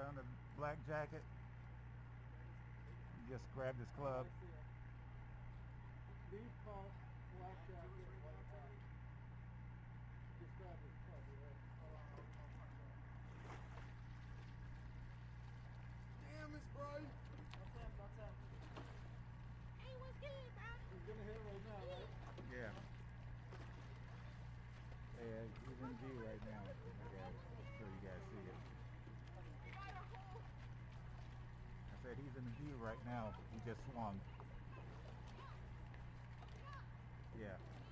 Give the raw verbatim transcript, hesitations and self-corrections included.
guy on the black jacket. He just grabbed his club. Leave call, black jacket. Just grab his club. Damn, Miss Brian. What's up? What's up? Hey, what's good, bro? He's gonna hit right now, right? Yeah. Yeah, he's in view right now. Okay, so you guys see it. I said he's in view right now. He just swung. Yeah.